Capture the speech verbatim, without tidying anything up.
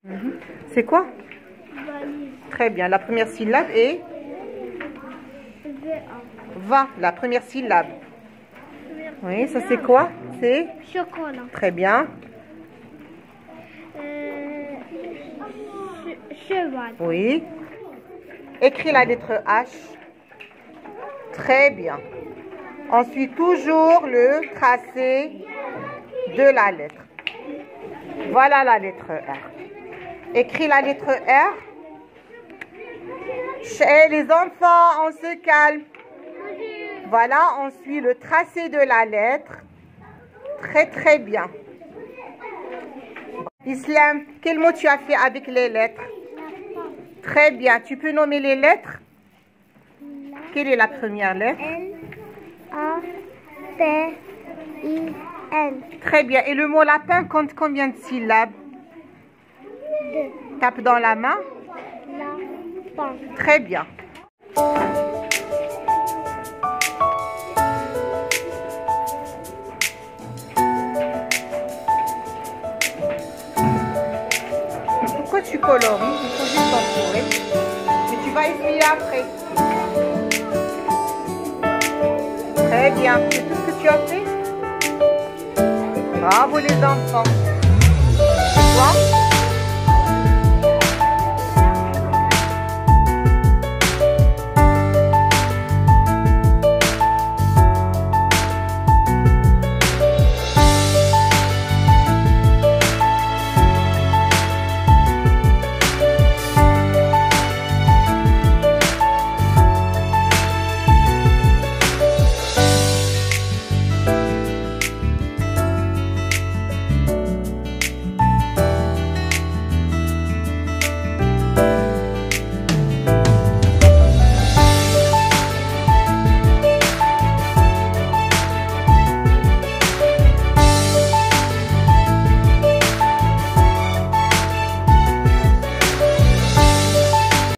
Mm-hmm. C'est quoi? Valise. Très bien. La première syllabe est va. La première syllabe. Oui, ça c'est quoi? C'est Chocolat. très bien. Euh, che- cheval. Oui. Écris la lettre H. Très bien. Ensuite, toujours le tracé de la lettre. Voilà la lettre R. Écris la lettre R. Chez les enfants, on se calme. Voilà, on suit le tracé de la lettre. Très, très bien. Islam, quel mot tu as fait avec les lettres? Très bien. Tu peux nommer les lettres? Quelle est la première lettre? L A P I N. Très bien. Et le mot lapin compte combien de syllabes? Deux. Tape dans la main. Lapin. Très bien. Pourquoi tu colories? Il faut juste entourer. Mais tu vas essayer après. Très bien. C'est tout ce que tu as fait? Bravo les enfants. Toi?